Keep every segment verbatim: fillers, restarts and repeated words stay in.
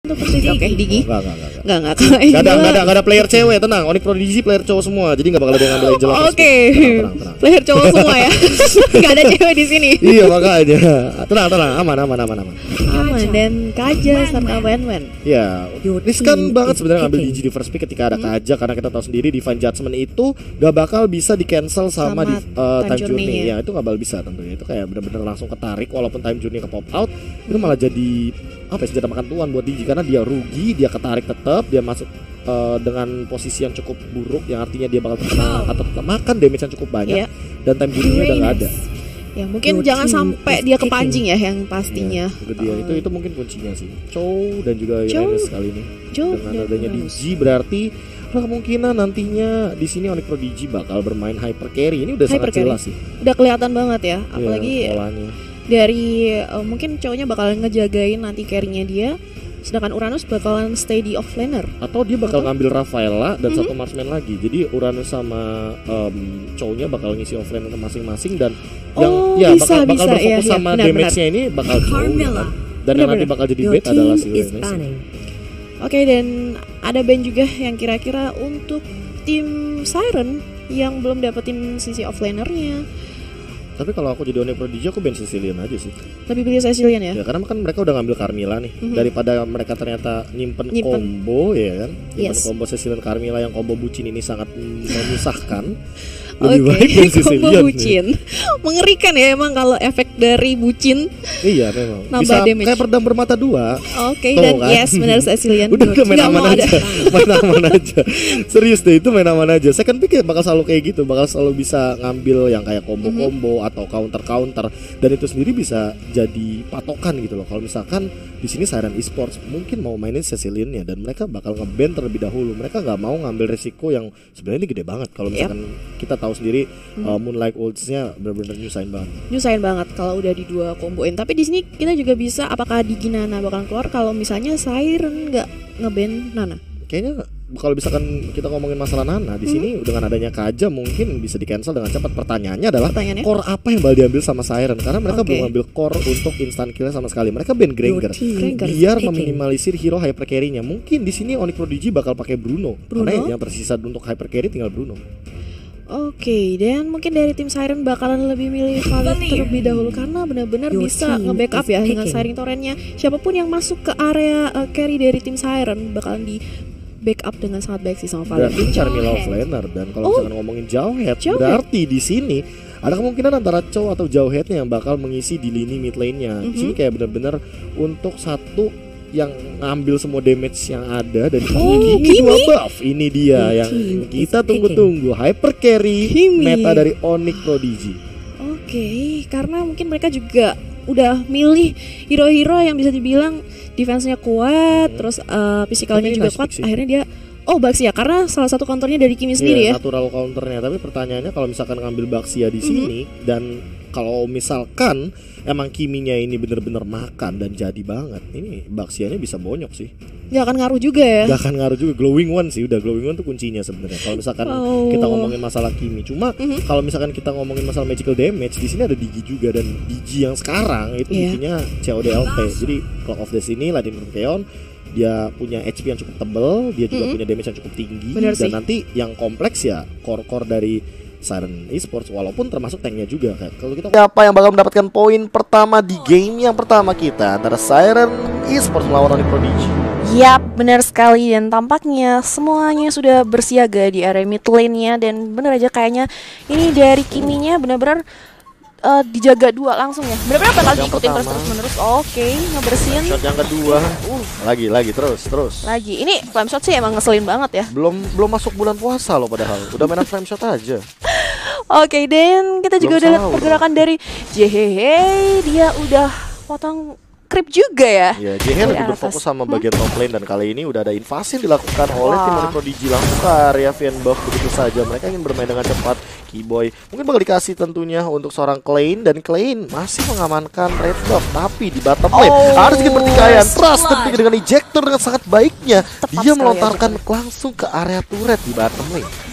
Untuk posisi oke, Digi. Enggak, enggak, enggak. Enggak, enggak. Enggak ada, enggak ada, enggak ada player cewek, tenang. Onyx Prodigy player cowok semua, jadi enggak bakal ada yang ngambil Angela. Oke. Player cowok semua ya. Enggak ada cewek di sini. Iya, makanya. Tenang, tenang, aman, aman, aman, aman. Aman dan Kaja serta Wen-Wen. Ya, riskan banget sebenarnya ngambil Digi di first pick ketika ada Kaja, karena kita tahu sendiri Divine Judgment itu gak bakal bisa di cancel sama, sama di, uh, time, time journey. Ya itu gak bakal bisa tentunya. Itu kayak benar-benar langsung ketarik, walaupun time journey ke pop out itu malah jadi apa ya, senjata makan tuan buat Digi, karena dia rugi, dia ketarik tetap, dia masuk uh, dengan posisi yang cukup buruk, yang artinya dia bakal terkena atau tetap makan damage yang cukup banyak, yeah. Dan time journey udah gak ada. Ya mungkin Your jangan sampai dia kepancing ya yang pastinya. Ya, itu dia, uh, itu itu mungkin kuncinya sih. Chow dan juga Uranus kali ini. Chow dengan adanya Digi berarti ada kemungkinan nantinya di sini Onyx Prodigy bakal bermain hyper carry. Ini udah hyper sangat carry. Jelas sih. Udah kelihatan banget ya, apalagi ya, dari uh, mungkin cowoknya bakal ngejagain nanti carry-nya dia. Sedangkan Uranus bakalan stay di offlaner. Atau dia bakal atau? ngambil Rafaela dan mm-hmm. satu marksman lagi. Jadi Uranus sama um, cowoknya bakal ngisi offlaner masing-masing. Dan oh, yang ya bisa, bakal, bakal bisa, berfokus iya, sama iya, damage-nya ini bakal cow, kan? Dan benar, yang nanti bakal jadi bait adalah si Uranus. Oke, okay, dan ada band juga yang kira-kira untuk tim Siren yang belum dapetin sisi offlanernya. Tapi kalau aku jadi Onyx Prodigy, aku band Sicilian aja sih. Lebih pilih Sicilian ya? Ya karena kan mereka udah ngambil Carmilla nih, mm-hmm. daripada mereka ternyata nyimpen, nyimpen. combo ya kan, nyimpen yes. combo Sicilian Carmilla yang combo bucin ini sangat menyusahkan. Lebih okay. baik band Sicilian bucin. Mengerikan ya emang kalau efek dari bucin. Iya memang. Nambah bisa damage. Kayak pedang bermata dua. Oke okay, dan kan? Yes benar Sicilian. Udah, udah main aman aja, main aman aja. Serius deh itu main aman aja. Second pick bakal selalu kayak gitu, bakal selalu bisa ngambil yang kayak combo-combo mm-hmm. atau counter-counter, dan itu sendiri bisa jadi patokan gitu loh. Kalau misalkan di sini Siren Esports mungkin mau mainin Sicilian-nya dan mereka bakal nge-ban terlebih dahulu. Mereka nggak mau ngambil resiko yang sebenarnya ini gede banget. Kalau misalkan yep. kita tahu sendiri hmm. uh, Moonlight Ults-nya benar-benar nyusahin banget. Nyusahin banget kalau udah di dua komboin. Tapi di sini kita juga bisa apakah Digi Nana bakal keluar kalau misalnya Siren nggak nge-ban Nana? Kayaknya kalau misalkan kita ngomongin masalah Nana di sini hmm. dengan adanya Kaja mungkin bisa di cancel dengan cepat. Pertanyaannya adalah core apa yang bakal diambil sama Siren, karena mereka okay. belum ambil core untuk instant kill sama sekali. Mereka ban Granger biar meminimalisir hero hyper carry-nya. Mungkin di sini Onyx Prodigy bakal pakai Bruno, Bruno, karena yang tersisa untuk hyper carry tinggal Bruno. Oke, okay, dan mungkin dari tim Siren bakalan lebih milih Valet terlebih dahulu karena benar-benar bisa nge-backup ya dengan Siren Torrent-nya. Siapapun yang masuk ke area uh, carry dari tim Siren bakalan di backup dengan sangat baik sih sama Valet. Dan Carmilla offlaner, dan kalau oh. misalkan ngomongin Jawhead, berarti di sini ada kemungkinan antara Chow atau Jawheadnya yang bakal mengisi di lini mid lane-nya. Mm-hmm. Di sini kayak benar-benar untuk satu yang ngambil semua damage yang ada dan oh, Kimi dua buff. Ini dia yang kita tunggu-tunggu, hyper carry Kimi. Meta dari Onyx Prodigy. Oke, okay, karena mungkin mereka juga udah milih hero-hero yang bisa dibilang defense-nya kuat, hmm. terus uh, physicalnya juga kuat. Sih. Akhirnya dia oh Baxia karena salah satu counternya dari Kimi sendiri yeah, ya. Natural counternya. Tapi pertanyaannya kalau misalkan ngambil Baxia di mm-hmm. sini dan kalau misalkan emang Kiminya ini bener-bener makan dan jadi banget, ini Baxianya bisa bonyok sih. Gak akan ngaruh juga ya? Gak akan ngaruh juga. Glowing One sih, udah Glowing One tuh kuncinya sebenarnya. Kalau misalkan oh. kita ngomongin masalah Kimi, cuma mm-hmm. kalau misalkan kita ngomongin masalah magical damage, di sini ada Digi juga, dan Digi yang sekarang itu yeah. Diginya C O D L T. Jadi Clock of Destiny, Lightning from Keon, dia punya H P yang cukup tebal, dia juga mm-hmm. punya damage yang cukup tinggi. Bener dan sih. Nanti yang kompleks ya core-core dari Siren Esports, walaupun termasuk tanknya juga kan. Kalau kita siapa yang bakal mendapatkan poin pertama di game yang pertama kita antara Siren Esports melawan Onyx Prodigy? Yap, benar sekali, dan tampaknya semuanya sudah bersiaga di area mid lane-nya, dan benar aja kayaknya ini dari Kiminya benar-benar uh, dijaga dua langsung ya. Benar-benar bakal diikutin terus-terus. Oke, okay, ngebersihin. Shot yang kedua. Uh. Lagi lagi terus terus. Lagi. Ini flame shot sih emang ngeselin banget ya. Belum belum masuk bulan puasa loh padahal. Udah main flame shot aja. Oke, okay, dan kita juga belum udah lihat pergerakan dari Jehehe. Dia udah potong creep juga ya. Iya, Jehehe lebih berfokus sama bagian top lane, dan kali ini udah ada invasi yang dilakukan oleh tim Onyx Prodigy langsung ke area Fiend buff begitu saja. Mereka ingin bermain dengan cepat. Keyboy mungkin bakal dikasih tentunya untuk seorang Klein, dan Klein masih mengamankan red buff, tapi di bottom lane oh, ada sedikit pertikaian. Trusted dengan ejector dengan sangat baiknya. Tepat dia melontarkan ya, langsung ke area turret di bottom lane.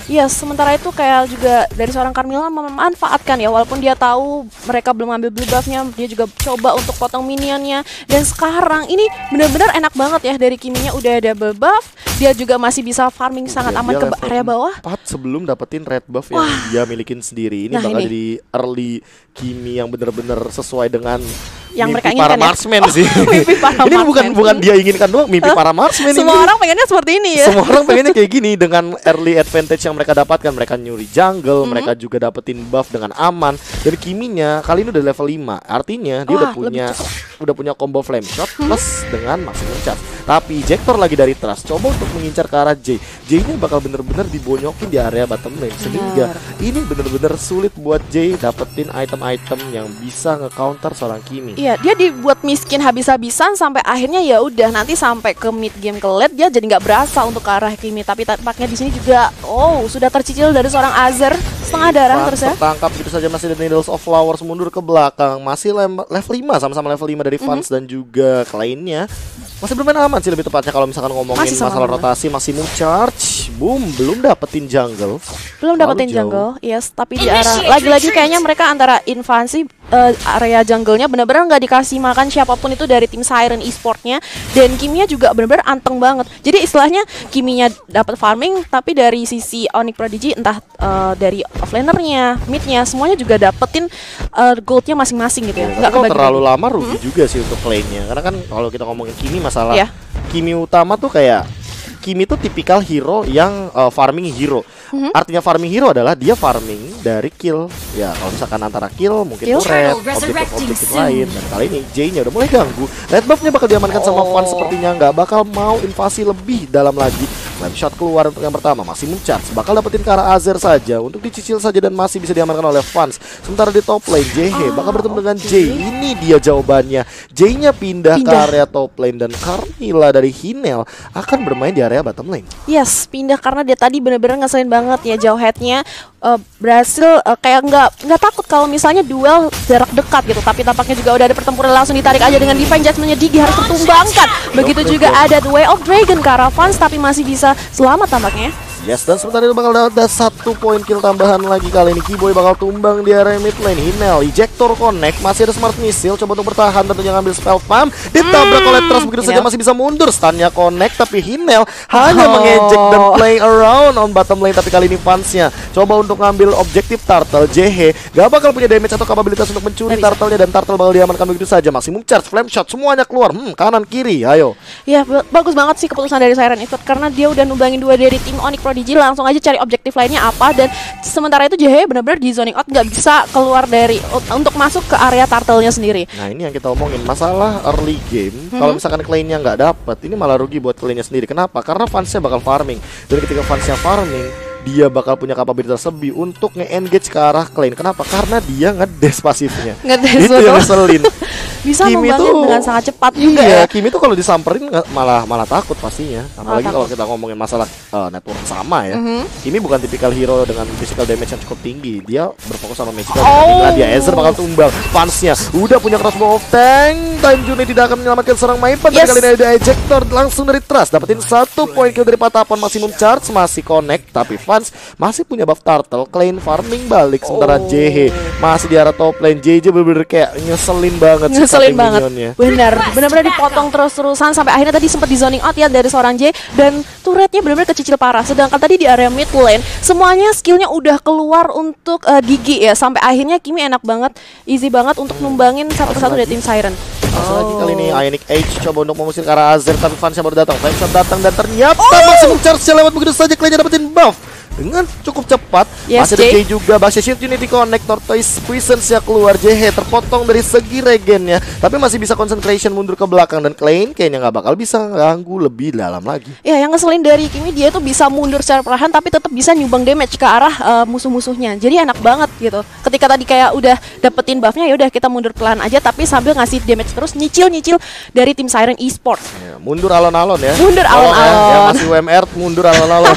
Iya, yes, sementara itu kayak juga dari seorang Carmilla memanfaatkan ya, walaupun dia tahu mereka belum ambil blue buff-nya, dia juga coba untuk potong minionnya. Dan sekarang ini benar-benar enak banget ya, dari Kiminya udah ada double buff, dia juga masih bisa farming sangat ya, aman ke area bawah. empat sebelum dapetin red buff yang Wah. dia milikin sendiri. Ini nah, bakal ini. jadi early Kimi yang benar-benar sesuai dengan yang mimpi mereka inginkan para ya? marksman oh, sih. Mimpi para ini marksman. bukan bukan dia inginkan doang, mimpi para marksman. Semua ini. orang pengennya seperti ini ya. Semua orang pengennya kayak gini dengan early advantage yang mereka dapatkan. Mereka nyuri jungle, mm-hmm. mereka juga dapetin buff dengan aman. Dan Kiminya kali ini udah level lima. Artinya dia Wah, udah punya udah punya combo flame shot hmm? plus dengan maximum charge. Tapi Ejector lagi dari Trust coba untuk mengincar ke arah J. J-nya bakal bener-bener dibonyokin di area bottom lane. Sehingga ini bener-bener sulit buat J dapetin item-item yang bisa nge-counter seorang Kimi. Iya, dia dibuat miskin habis-habisan sampai akhirnya ya udah nanti sampai ke mid game ke late dia jadi nggak berasa untuk ke arah Kimi. Tapi tampaknya di sini juga oh sudah tercicil dari seorang Azer setengah darah terus ya. Tertangkap gitu saja masih ada Needles of Flowers mundur ke belakang. Masih level lima sama-sama level lima dari Fans mm-hmm. dan juga lainnya. Masih bermain aman sih lebih tepatnya kalau misalkan ngomongin masalah aman. rotasi Maximum Charge. Boom, belum dapetin jungle. Belum dapetin jungle, yes. Tapi di arah lagi-lagi kayaknya mereka antara invasi uh, area jungle-nya benar-benar nggak dikasih makan siapapun itu dari tim Siren Esports-nya. Dan Kiminya juga benar-benar anteng banget. Jadi istilahnya Kiminya dapat farming, tapi dari sisi Onyx Prodigy entah uh, dari offlaner-nya, mid-nya semuanya juga dapetin uh, gold-nya masing-masing gitu ya. Nggak kebagi terlalu lama rugi hmm? juga sih untuk lane-nya. Karena kan kalau kita ngomongin Kimi masalah yeah. Kimi utama tuh kayak Kimi tuh tipikal hero yang uh, farming hero. Mm-hmm. Artinya farming hero adalah dia farming dari kill. Ya kalau misalkan antara kill mungkin kill? turret, objektif-objektif lain. Dan kali ini J-nya udah mulai ganggu. Red buff-nya bakal diamankan oh. sama Fan sepertinya nggak bakal mau invasi lebih dalam lagi. Flame shot keluar untuk yang pertama, Maximum Charge bakal dapetin ke arah Azer saja untuk dicicil saja dan masih bisa diamankan oleh Fans. Sementara di top lane J H ah, bakal bertemu dengan okay. J. Ini dia jawabannya. J-nya pindah, pindah ke area top lane dan Carmilla dari Hinel akan bermain di area bottom lane. Yes, pindah karena dia tadi benar-benar ngeselin banget ya jauh headnya uh, berhasil uh, kayak nggak nggak takut kalau misalnya duel jarak dekat gitu. Tapi tampaknya juga udah ada pertempuran langsung ditarik aja dengan Divine Judgment-nya Digi harus tertumbangkan. Begitu juga ada The Way of Dragon ke arah Fans tapi masih bisa selamat tampaknya. Yes, dan sebentar itu bakal ada satu poin kill tambahan lagi kali ini. Kiboy bakal tumbang di area mid lane. Hinel, Ejector connect, masih ada Smart Missile, coba untuk bertahan tentunya ngambil spell farm. Ditabrak hmm, oleh Trust begitu saja masih bisa mundur. Stunnya connect, tapi Hinel hanya oh. mengejek dan play around on bottom lane. Tapi kali ini fansnya coba untuk ngambil objektif Turtle. J H gak bakal punya damage atau kapabilitas untuk mencuri Turtle-nya dan Turtle bakal diamankan begitu saja. Maximum Charge, Flame Shot, semuanya keluar. Hmm, kanan kiri, ayo. Ya, bagus banget sih keputusan dari Siren Esports karena dia udah numbangin dua dari tim Onyx Prodigy, langsung aja cari objektif lainnya apa. Dan sementara itu J H benar-benar di zoning out, nggak bisa keluar dari untuk masuk ke area turtle-nya sendiri. Nah ini yang kita omongin masalah early game. Hmm. Kalau misalkan kleinnya nggak dapat, ini malah rugi buat kleinnya sendiri. Kenapa? Karena fansnya bakal farming, dan ketika fansnya farming dia bakal punya kapabilitas lebih untuk nge-engage ke arah Klein. Kenapa? Karena dia ngedes pasifnya. Ngedes itu yang ngeselin. Bisa membangun dengan sangat cepat juga iya, ya. Kimi tuh kalau disamperin malah malah takut pastinya. Apalagi kalau kita ngomongin masalah uh, network sama ya. Mm-hmm. Kimi bukan tipikal hero dengan physical damage yang cukup tinggi. Dia berfokus sama magical. Oh. Dia Aether bakal tumbang. Fansnya udah punya crossbow of tank. Time Juni tidak akan menyelamatkan serang Maipan. Yes. Kali ini ada Ejector langsung dari Trust. Dapetin satu poin kill dari Patapon. Maximum Charge masih connect. Tapi Fans masih punya buff Turtle. Klein farming balik. Sementara oh. J H masih di arah top lane. J J bener-bener kayak ngeselin banget. Ngeselin banget. Benar. Benar-benar dipotong terus-terusan. Sampai akhirnya tadi sempat di zoning out ya dari seorang J. Dan turretnya benar-benar kecicil parah. Sedangkan tadi di area mid lane semuanya skillnya udah keluar untuk uh, Gigi ya. Sampai akhirnya Kimi enak banget, easy banget untuk numbangin satu persatu dari tim Siren. Masuk lagi kali ini Ionic Age coba untuk mengusir ke arah Azer, tapi fansnya baru datang. Flame Shot datang dan ternyata oh. Maximum Charge lewat begitu saja. Kleinnya dapetin buff dengan cukup cepat. Yes, masih ada J juga. Basya Shield Unity Connect, Tortoise Puissance-nya keluar. J H terpotong dari segi regennya, tapi masih bisa concentration mundur ke belakang. Dan Klein kayaknya nggak bakal bisa ganggu lebih dalam lagi. Ya, yang ngeselin dari Kimi dia tuh bisa mundur secara perlahan tapi tetap bisa nyumbang damage ke arah uh, musuh-musuhnya. Jadi enak banget gitu. Ketika tadi kayak udah dapetin buffnya, ya udah kita mundur pelan aja tapi sambil ngasih damage terus, nyicil-nyicil dari tim Siren Esports. Ya, mundur alon-alon ya. Mundur alon-alon. Ya, ya masih U M R mundur alon-alon.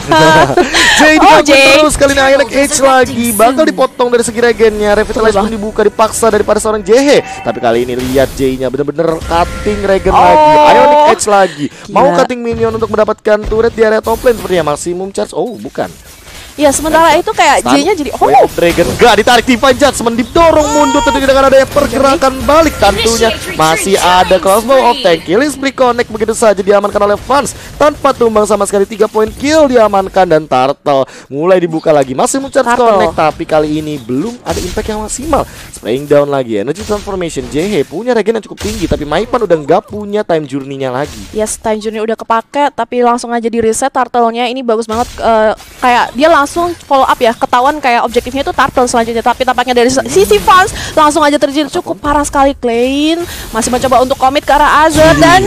Jadi oh, terus kali ini Ionic Age lagi bakal dipotong dari segi regennya. Revitalize pun dibuka dipaksa daripada seorang J H. Tapi kali ini lihat J-nya bener-bener cutting regen oh. lagi. Ionic Age lagi. Gila. Mau cutting minion untuk mendapatkan turret di area top lane sepertinya. Maximum Charge. Oh bukan. Ya sementara itu kayak J-nya jadi oh Wave of Dragon gak ditarik Divine Judgment, didorong mundur tentunya dengan adanya pergerakan balik. Tentunya masih ada Crossbow of Tank, Killing Spree Connect begitu saja diamankan oleh Fans tanpa tumbang sama sekali. Tiga poin kill diamankan dan Turtle mulai dibuka lagi, masih mencharge Connect tapi kali ini belum ada impact yang maksimal. Spraying down lagi, Energy Transformation. J H punya regen yang cukup tinggi tapi Maipan udah nggak punya time journey-nya lagi. Yes, time journey udah kepake tapi langsung aja di reset. Turtle-nya ini bagus banget, uh, kayak dia langsung follow up ya, ketahuan kayak objektifnya itu Turtle selanjutnya, tapi tampaknya dari sisi Fans langsung aja terjadi cukup parah sekali. Klein masih mencoba untuk commit ke arah Azir dan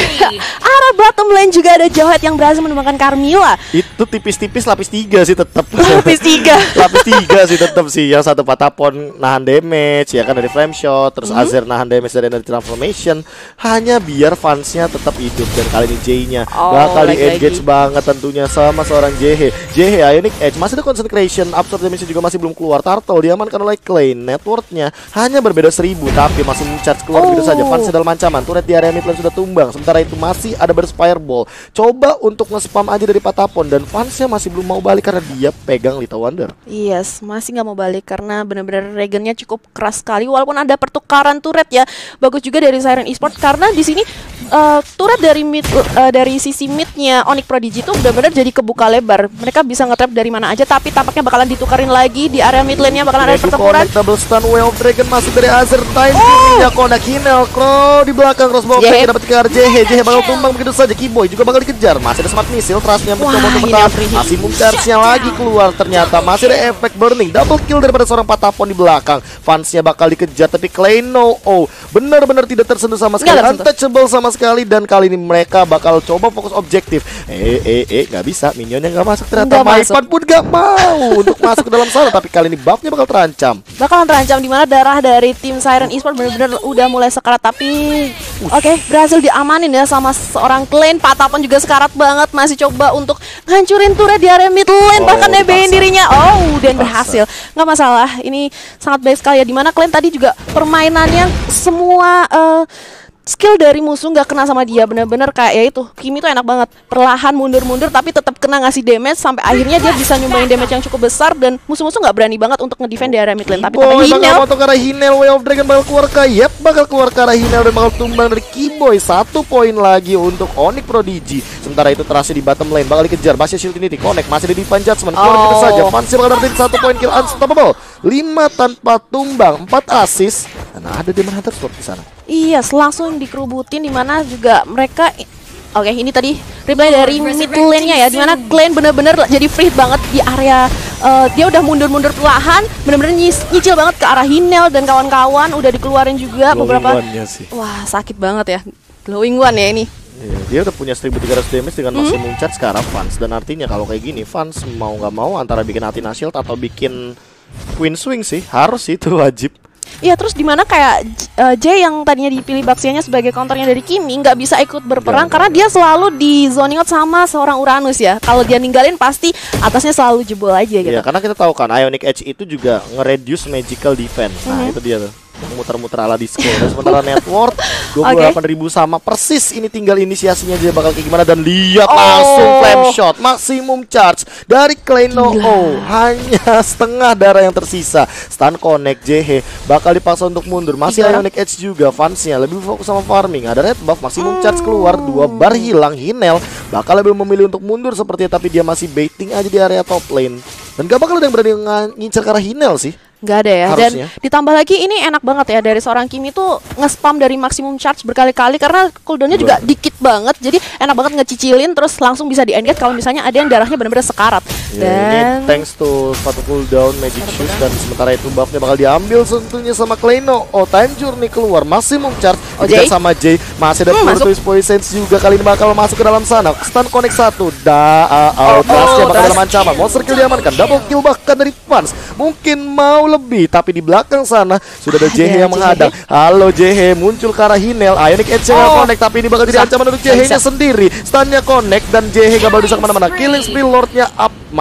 arah bottom lane juga ada Jowhead yang berhasil menemukan Carmilla. Itu tipis-tipis lapis tiga sih tetap. Lapis tiga. Lapis tiga sih tetap sih. Yang satu Patapon nahan damage ya kan dari flame shot, terus mm -hmm. Azir nahan damage dari energy transformation, hanya biar fansnya tetap hidup. Dan kali ini J-nya oh, bakal like engage lagi. banget tentunya sama seorang J H. J H Ionic Edge masih ada concentration, absorb damage juga masih belum keluar. Turtle diamankan oleh Klein, networknya hanya berbeda seribu tapi masih mencharge keluar oh. begitu saja. Fansnya dalam ancaman, turret di area mid lane sudah tumbang. Sementara itu masih ada burst fireball, coba untuk nge-spam aja dari Patapon dan fansnya masih belum mau balik karena dia pegang Little Wonder. Yes, masih nggak mau balik karena benar-benar regennya cukup keras sekali. Walaupun ada pertukaran turret ya, bagus juga dari Siren Esports karena di sini uh, turret dari mid uh, dari sisi midnya Onyx Prodigy itu benar-benar jadi kebuka lebar. Mereka bisa nge-trap dari mana aja tapi tampaknya bakalan ditukarin lagi di area mid lane-nya, bakalan ada pertempuran. Double stun Wave of Dragon masuk dari Azir, time journey-nya Konak Hinel Crow di belakang crossbow yeah. dapat ke arah J H. J H bakal tumbang begitu saja. Keyboy juga bakal dikejar. Masih ada smart missile, Trustnya mencoba untuk bertahan. Masih muncharge-nya lagi keluar. Ternyata masih ada efek burning. Double kill daripada seorang Patapon di belakang. Fansnya bakal dikejar tapi Klein no oh benar-benar tidak tersentuh sama sekali, untouchable sama sekali. Dan kali ini mereka bakal coba fokus objektif. Eh eh eh nggak bisa, minionnya nggak masuk. Ternyata Maipan pun nggak mau untuk masuk ke dalam sana. Tapi kali ini buffnya bakal terancam. Bakalan terancam di mana darah dari tim Siren Esports benar-benar udah mulai sekarat tapi oke okay, berhasil diamanin ya sama seorang Klein. Patapon juga sekarat banget, masih coba untuk ngancurin turret di area mid lane, oh, bahkan nebein dirinya. Oh, dan berhasil. Nggak masalah. Ini sangat baik sekali ya, dimana Klein tadi juga permainannya semua uh, skill dari musuh nggak kena sama dia, bener-bener kayak ya itu Kimi tuh enak banget, perlahan mundur-mundur tapi tetap kena ngasih damage sampai akhirnya dia bisa nyumbangin damage yang cukup besar dan musuh-musuh nggak berani banget untuk ngedefend di area mid lane. Tapi Keboy bakal potong ke arah Hinel, Wave of Dragon bakal keluar ke Yep, bakal keluar ke arah Hinel dan bakal tumbang dari Keyboy. Satu poin lagi untuk Onyx Prodigy. Sementara itu terasa di bottom lane bakal dikejar, masih shield ini Connect, masih di Divine Judgment. Keluar gitu saja, Fansnya bakal dapetin satu poin kill unstoppable. lima tanpa tumbang, empat assist. Dan ada Demon Hunter Sword di sana. Iya, yes, langsung dikerubutin dimana juga mereka. Oke, okay, ini tadi replay dari mid lane-nya ya, dimana Klein bener-bener jadi free banget di area. Uh, dia udah mundur-mundur perlahan, bener-bener nyicil banget ke arah Hinel dan kawan-kawan. Udah dikeluarin juga glowing beberapa. Sih. Wah, sakit banget ya, glowing one ya ini. Yeah, dia udah punya seribu tiga ratus damage dengan masih mm-hmm. munchat sekarang Fans. Dan artinya kalau kayak gini Fans mau nggak mau antara bikin Athena Shield atau bikin Queen Swing sih, harus itu wajib. Iya, terus dimana kayak uh, J yang tadinya dipilih Baxianya sebagai counternya dari Kimi nggak bisa ikut berperang gak, karena gak. dia selalu di zoning out sama seorang Uranus ya. Kalau dia ninggalin pasti atasnya selalu jebol aja gitu. Iya, karena kita tahu kan Ionic Edge itu juga nge-reduce magical defense. Nah, mm-hmm. itu dia tuh. Muter-muter ala disco. Dan sementara network dua puluh delapan ribu okay. sama persis. Ini tinggal inisiasinya dia bakal kayak gimana. Dan lihat oh. langsung flame shot maksimum charge dari Klein no oh. Hanya setengah darah yang tersisa. Stun connect J H bakal dipaksa untuk mundur. Masih Gila. Ionic Edge juga fansnya lebih fokus sama farming. Ada red buff maksimum charge keluar, dua bar hilang. Hinel bakal lebih memilih untuk mundur sepertinya, tapi dia masih baiting aja di area top lane. Dan gak bakal ada yang berani ngincar ke arah Hinel sih. Nggak ada ya. Harusnya. Dan ditambah lagi ini enak banget ya dari seorang Kimi tuh nge-spam dari maksimum charge berkali-kali karena cooldownnya juga dikit banget. Jadi enak banget ngecicilin terus langsung bisa di-engage kalau misalnya ada yang darahnya benar-benar sekarat. Ya, dan ini thanks to sepatu cooldown magic shoes. Dan sementara itu buffnya bakal diambil tentunya sama Kleino. Oh, time journey keluar maksimum charge oh, J. sama J. Masih ada hmm, twist poison juga kali ini bakal masuk ke dalam sana. Stun connect satu. Da uh, oh, oh, bakal dalam ancaman. Monster kill diamankan. Double kill bahkan dari Fans. Mungkin mau lebih, tapi di belakang sana sudah ada J H yang menghadang. Halo J H, muncul ke arah Hinel. Ionic Edge oh. connect, tapi ini bakal jadi ancaman untuk J H-nya sendiri. Stunnya connect dan J H gak bakal bisa kemana-mana. Killing spree Lordnya up,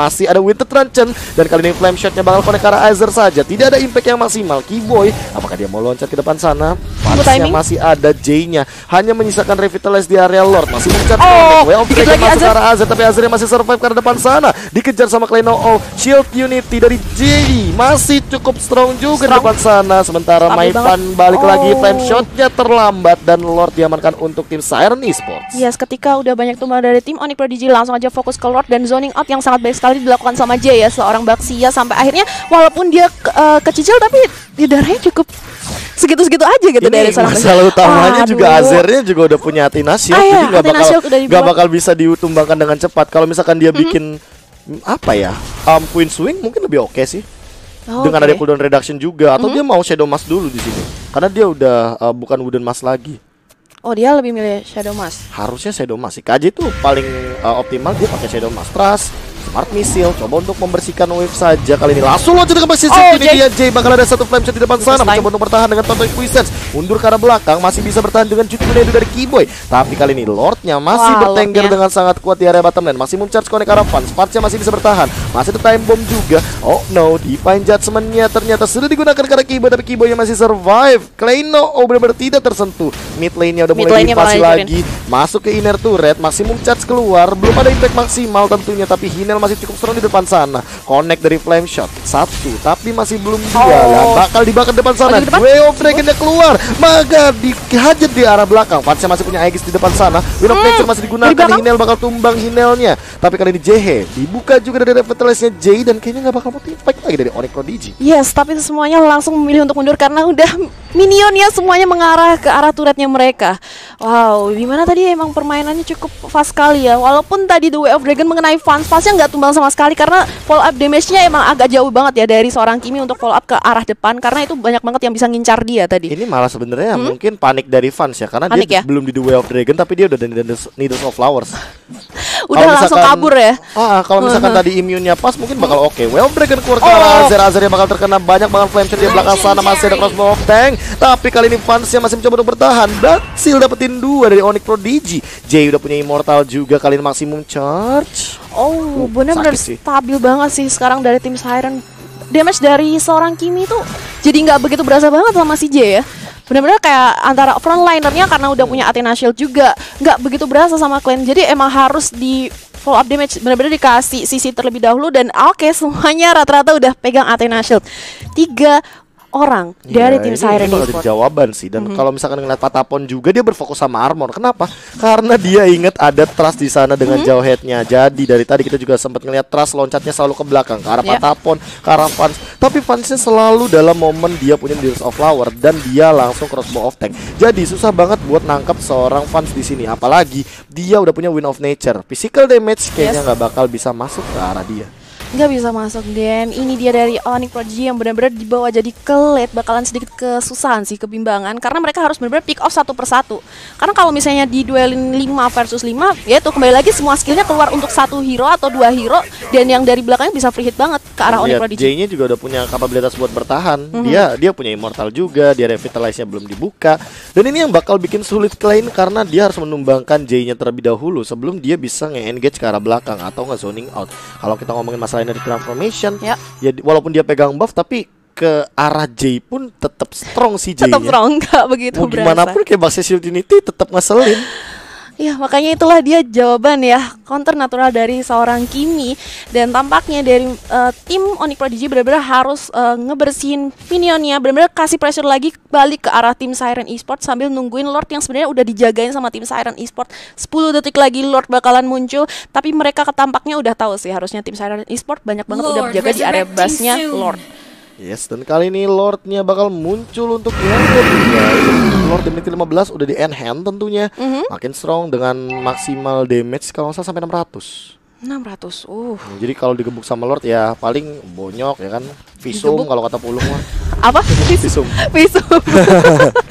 masih ada Winter Truncheon. Dan kali ini flame shotnya bakal connect ke arah Azer saja. Tidak ada impact yang maksimal. Keyboy, apakah dia mau loncat ke depan sana? Fansnya masih ada, J-nya hanya menyisakan Revitalize di area Lord. Masih mengejar oh, Well, dikit lagi masuk ke arah Azer, tapi Azer masih survive ke arah depan sana. Dikejar sama Kleino. Oh, shield unity dari J masih cukup strong juga strong. Di depan sana. Sementara Maipan balik oh. lagi, flame shotnya terlambat dan Lord diamankan untuk tim Siren Esports. Yes, ketika udah banyak tumbang dari tim Onyx Prodigy langsung aja fokus ke Lord dan zoning out yang sangat baik sekali dilakukan sama J ya, seorang Baxia sampai akhirnya walaupun dia ke, uh, kecicil tapi di darahnya cukup segitu-segitu aja gitu. Ini dari sana. Masalah utamanya oh, juga Azernya juga udah punya Athena Shield, ah, jadi nggak bakal nggak bakal bisa ditumbangkan dengan cepat. Kalau misalkan dia mm-hmm. bikin apa ya, um, Queen Swing mungkin lebih oke okay sih. Oh, dengan okay. ada cooldown reduction juga, atau mm-hmm. dia mau Shadow Mask dulu di sini karena dia udah uh, bukan Wooden Mask lagi. Oh, dia lebih milih Shadow Mask. Harusnya Shadow Mask. Si K J tuh paling uh, optimal dia pakai Shadow Mask. Trust, Smart Missile, coba untuk membersihkan wave saja kali ini. Langsung loncat ke posisi oh, ini dia J bakal ada satu flame shot di depan sana. Mencoba untuk bertahan dengan Tonto Quiescence. Mundur ke arah belakang, masih bisa bertahan dengan Jutsu Tornado dari Keyboy. Tapi kali ini Lordnya masih wow, bertengger dengan sangat kuat di area bottom lane. Masih mencharge connect ke arah Fun. Sparksnya masih bisa bertahan. Masih ada time bomb juga. Oh no, Divine Judgment-nya ternyata sudah digunakan ke arah Keyboy, tapi Keyboy yang masih survive. Kleino oh benar-benar tidak tersentuh. Mid lane-nya udah Mid mulai diinvasi lagi. Masuk ke inner turret, maksimum charge keluar. Belum ada impact maksimal tentunya, tapi Hinel masih cukup strong di depan sana. Connect dari flame shot satu, tapi masih belum dua. Oh. Bakal dibakar depan sana. Oh, Way of Dragon-nya keluar, maka dihajar di arah belakang. Fansnya masih punya Aegis di depan sana. Wind of Nature masih digunakan. Hinel bakal tumbang Hinelnya. Tapi kali ini J H dibuka juga dari Revitalize-nya J, dan kayaknya nggak bakal mau impact lagi dari Onyx Prodigy. Yes, tapi semuanya langsung memilih untuk mundur karena udah minionnya semuanya mengarah ke arah turretnya mereka. Wow, gimana tadi emang permainannya cukup fast sekali ya. Walaupun tadi The Way of Dragon mengenai Fans, Fansnya nggak tumbang sama sekali karena follow up damage-nya emang agak jauh banget ya dari seorang Kimi untuk follow up ke arah depan, karena itu banyak banget yang bisa ngincar dia tadi. Ini malah sebenarnya hmm? mungkin panik dari Fans ya, karena panik dia ya? belum di The Way of Dragon tapi dia udah di Needles of Flowers. Udah kalo langsung misalkan, kabur ya. Ah, kalau misalkan uh-huh. tadi immune-nya pas mungkin bakal oke. Okay. Way of Dragon keluar ke arah Azer, Azer yang bakal terkena banyak banget flame shot di belakang sana. Masih ada crossbow of tank, tapi kali ini Fansnya masih mencoba untuk bertahan. Berhasil dapetin dua dari Onyx Prodigy. J udah punya immortal juga, kali ini maksimum charge. Oh, benar-benar stabil banget sih sekarang dari tim Siren. Damage dari seorang Kimi tuh jadi nggak begitu berasa banget sama si J ya. Benar-benar kayak antara frontlinernya karena udah punya Athena Shield juga nggak begitu berasa sama Clan. Jadi emang harus di follow up damage, benar-benar dikasih sisi terlebih dahulu. Dan oke, okay, semuanya rata-rata udah pegang Athena Shield. Tiga orang ya, dari tim Siren Esports. Itu jawaban sih. Dan mm-hmm. kalau misalkan ngeliat Patapon juga dia berfokus sama armor. Kenapa? Karena dia inget ada Trust di sana dengan mm-hmm. jauh headnya. Jadi dari tadi kita juga sempat ngeliat Trust loncatnya selalu ke belakang ke arah yeah. Patapon, ke arah Fans. Tapi Fansnya selalu dalam momen dia punya Needles of Flower dan dia langsung crossbow of tank. Jadi susah banget buat nangkap seorang Fans di sini. Apalagi dia udah punya Wind of Nature. Physical damage kayaknya nggak yes. bakal bisa masuk ke arah dia. Nggak bisa masuk. Dan ini dia dari Onyx Prodigy yang benar-benar dibawa jadi kelet, bakalan sedikit kesusahan sih, kebimbangan, karena mereka harus benar-benar pick off satu persatu. Karena kalau misalnya di duelin lima versus lima, ya itu kembali lagi semua skillnya keluar untuk satu hero atau dua hero, dan yang dari belakangnya bisa free hit banget ke arah Onyx Prodigy. J-nya juga udah punya kapabilitas buat bertahan. Mm-hmm. Dia dia punya immortal juga, dia revitalize-nya belum dibuka. Dan ini yang bakal bikin sulit Klein karena dia harus menumbangkan J-nya terlebih dahulu sebelum dia bisa nge-engage ke arah belakang atau nge-zoning out. Kalau kita ngomongin masalah dari transformation ya. ya walaupun dia pegang buff tapi ke arah J pun tetap strong sih J-nya. Tetap strong, gak begitu mau berasa. Gimana pun kayak Baxia Shield Unity tetap ngeselin. Ya, makanya itulah dia jawaban ya, counter natural dari seorang Kimi. Dan tampaknya dari uh, tim Onyx Prodigy benar-benar harus uh, ngebersihin minionnya, benar-benar kasih pressure lagi balik ke arah tim Siren Esports sambil nungguin Lord yang sebenarnya udah dijagain sama tim Siren Esports. sepuluh detik lagi Lord bakalan muncul, tapi mereka ketampaknya udah tahu sih harusnya tim Siren Esports banyak banget Lord, udah berjaga di area base-nya Lord. Yes, dan kali ini Lordnya bakal muncul untuk Lord ya. Lord di menit lima belas udah di end hand tentunya. Mm-hmm. Makin strong dengan maksimal damage kalau nggak salah sampai enam ratus. enam ratus. Uh. Jadi kalau digebuk sama Lord ya paling bonyok ya kan. Visum kalau kata Pulung mah. Apa? Visum. Visum.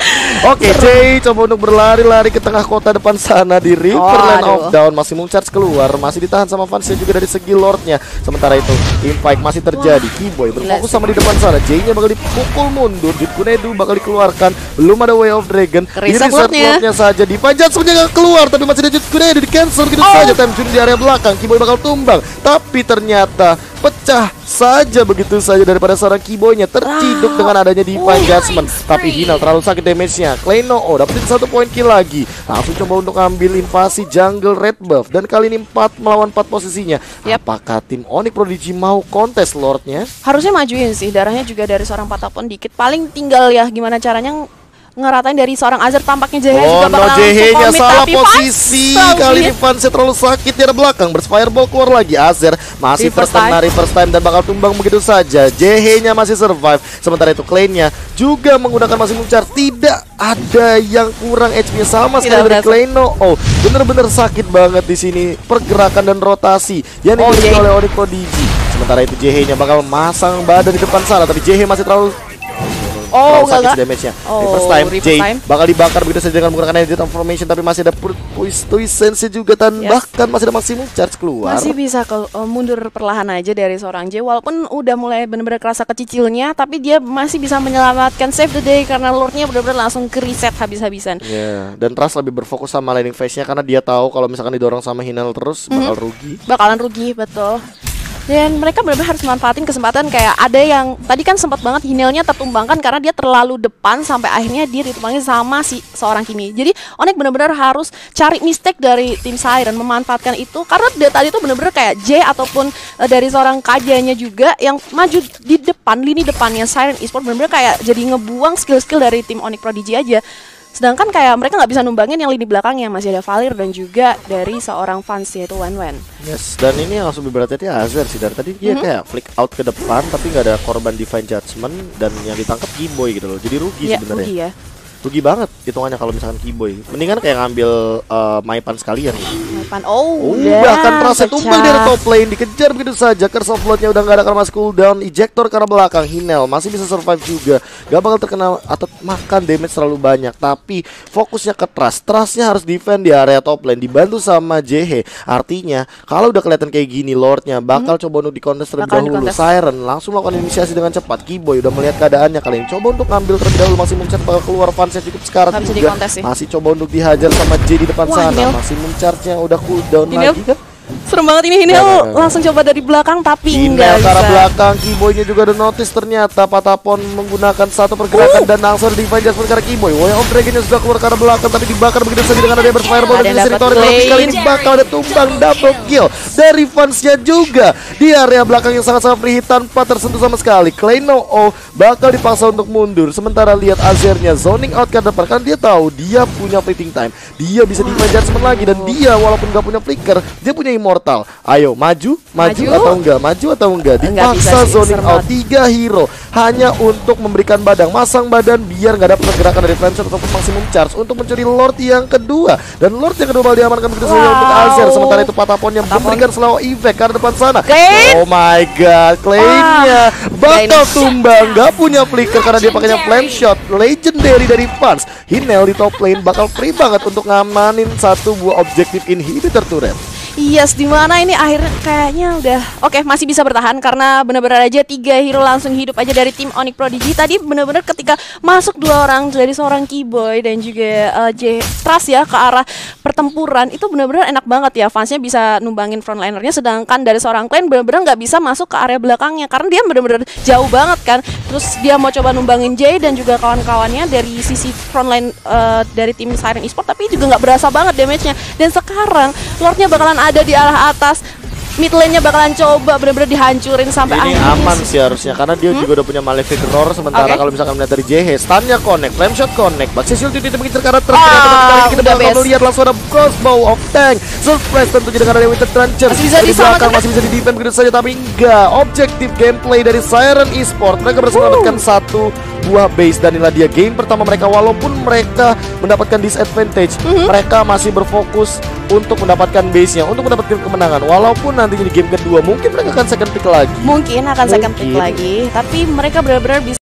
Oke, Jay coba untuk berlari-lari ke tengah kota depan sana di Riverland oh, of Down. Masih Moon-Charge keluar, masih ditahan sama fansnya juga dari segi Lordnya. Sementara itu, Impact masih terjadi. Keyboy berfokus sama di depan sana. Jay-nya bakal dipukul mundur. Kunedu bakal dikeluarkan. Belum ada Way of Dragon. Di reset Lordnya saja. Dipanjat sebenarnya gak keluar, tapi masih ada Kunedu di cancel gitu oh. saja. Time Jun di area belakang. Keyboy bakal tumbang, tapi ternyata pecah saja begitu saja daripada seorang Keyboy-nya terciduk ah. dengan adanya Divine Judgment. Tapi Hinel terlalu sakit damage-nya. Kleino oh dapetin satu poin kill lagi. Langsung coba untuk ambil invasi jungle red buff. Dan kali ini empat melawan empat posisinya. Yep. Apakah tim Onyx Prodigy mau kontes Lordnya? Harusnya majuin sih. Darahnya juga dari seorang Patapon dikit. Paling tinggal ya gimana caranya ngeratain dari seorang Azir. Tampaknya J H oh, juga bakal no, J H-nya salah posisi. Fans, kali ini fansnya terlalu sakit di arah belakang. Fireball keluar lagi. Azir masih reverse terkena time. reverse time dan bakal tumbang begitu saja. J H-nya masih survive. Sementara itu Klein-nya juga menggunakan masih Moon-Charge. Tidak ada yang kurang H P-nya sama sekali dari Kleino. Oh, bener-bener sakit banget di sini pergerakan dan rotasi yang dimiliki oh, oleh Onyx Prodigy. Sementara itu J H-nya bakal masang badan di depan sana, tapi J H masih terlalu Oh, sakit damage-nya. Oh, first time reverse Jay time. bakal dibakar begitu saja dengan menggunakan energy transformation, tapi masih ada Twisense juga dan yes. bahkan masih ada maximum charge keluar. Masih bisa ke uh, mundur perlahan aja dari seorang Jay, walaupun udah mulai benar-benar kerasa kecicilnya, tapi dia masih bisa menyelamatkan save the day karena lordnya benar-benar langsung ke reset habis-habisan. Ya, yeah. dan Trust lebih berfokus sama laning phase-nya karena dia tahu kalau misalkan didorong sama Hinel terus mm-hmm. bakal rugi. Bakalan rugi, betul. Dan mereka benar-benar harus manfaatin kesempatan. Kayak ada yang tadi kan sempat banget Hinelnya tertumbangkan karena dia terlalu depan sampai akhirnya dia ditumbangin sama si seorang Kimi. Jadi Onyx benar-benar harus cari mistake dari tim Siren, memanfaatkan itu karena dia tadi itu benar-benar kayak J ataupun uh, dari seorang Kajanya juga yang maju di depan, lini depannya Siren Esports benar-benar kayak jadi ngebuang skill-skill dari tim Onyx Prodigy aja. Sedangkan kayak mereka nggak bisa numbangin yang lini belakangnya, masih ada Valir dan juga dari seorang fans yaitu Wen Wen. Yes, dan ini yang langsung beratnya Azir sih. Dari tadi dia mm-hmm. kayak flick out ke depan tapi nggak ada korban Divine Judgment dan yang ditangkap Keyboy gitu loh. Jadi rugi ya, sebenarnya. Rugi ya. Rugi banget hitungannya kalau misalkan Keyboy. Mendingan kayak ngambil uh, Maipan sekalian gitu. Maipan, oh, oh bahkan Trust tumbang dari top lane, dikejar begitu saja. Curse of Blood-nya udah nggak ada karena masih cooldown. Ejector karena belakang, Hinel masih bisa survive juga. Gak bakal terkena atau makan damage terlalu banyak. Tapi fokusnya ke Trust. Trust-nya harus defend di area top lane, dibantu sama J H. Artinya kalau udah kelihatan kayak gini Lord-nya bakal hmm. coba untuk di-contest terlebih dahulu. Siren langsung melakukan inisiasi dengan cepat. Keyboy udah melihat keadaannya kali ini. Coba untuk ngambil terlebih dahulu, masih Moon-Charge bakal keluar fan saya cukup sekarang juga masih coba untuk dihajar sama J di depan Wah, sana Hinel. Masih Moon-Charge-nya udah cooldown Hinel. lagi kan. Serem banget ini Hinel ya, langsung coba dari belakang tapi enggak bisa. Hinel ke belakang, Keyboy-nya juga ada notice ternyata Patapon menggunakan satu pergerakan uh. dan langsung Divine Judgment karena Keyboy. Way of Dragon-nya sudah keluar ke arah belakang tapi dibakar begitu saja dengan ada yang berfireball dan bisa ditarik. Tapi kali ini bakal ada tumbang double kill dari fansnya juga di area belakang yang sangat-sangat free hit tanpa tersentuh sama sekali. Kleino oh bakal dipaksa untuk mundur. Sementara lihat Azir-nya zoning out ke depan karena dia tahu dia punya fleeting time. Dia bisa Divine Judgment lagi dan dia walaupun gak punya flicker, dia punya immortal. Ayo maju, maju, maju atau enggak, maju atau enggak. Dipaksa zoning out tiga hero hanya untuk memberikan badang, masang badan biar nggak ada pergerakan dari Flameshot ataupun maximum charge untuk mencuri Lord yang kedua. Dan Lord yang kedua bakal diamankan begitu saja wow. untuk Azir. Sementara itu Patapon yang Patapon. memberikan slow effect karena depan sana. Klein. Oh my god, Klein-nya bakal tumbang, nggak punya flicker karena dia pakainya Flameshot legendary dari fans. Hinel di top lane bakal free banget untuk ngamanin satu buah objektif inhibitor turret. Yes, dimana ini akhirnya kayaknya udah oke okay, masih bisa bertahan karena benar-benar aja tiga hero langsung hidup aja dari tim Onyx Prodigy. Tadi benar-benar ketika masuk dua orang dari seorang Keyboy dan juga uh, J Trust ya ke arah pertempuran itu benar-benar enak banget ya, fansnya bisa numbangin frontlinernya, sedangkan dari seorang Klein benar-benar nggak bisa masuk ke area belakangnya karena dia benar-benar jauh banget kan. Terus dia mau coba numbangin J dan juga kawan-kawannya dari sisi frontline uh, dari tim Siren Esports, tapi juga nggak berasa banget damage-nya. Dan sekarang Lordnya bakalan ada di arah atas, mid lane-nya bakalan coba benar-benar dihancurin sampai ini akhirnya aman sih harusnya karena dia hmm? juga udah punya Malefic Roar. Sementara okay. kalau misalkan melihat dari J H, stunnya connect, flame shot connect, Baxi Shield tidak mengincar karakter. Oh, ternyata kita bakal melihat langsung ada crossbow of tank surprise tentunya dengan ada Winter Trencher masih bisa di belakang, masih bisa di defend begitu saja, tapi enggak. Objektif gameplay dari Siren Esports, mereka berhasil mendapatkan uh. satu buah base dan inilah dia game pertama mereka. Walaupun mereka mendapatkan disadvantage, mm-hmm. mereka masih berfokus untuk mendapatkan base-nya, untuk mendapatkan kemenangan. Walaupun nanti di game kedua mungkin mereka akan second pick lagi. Mungkin akan mungkin. second pick lagi, tapi mereka benar-benar bisa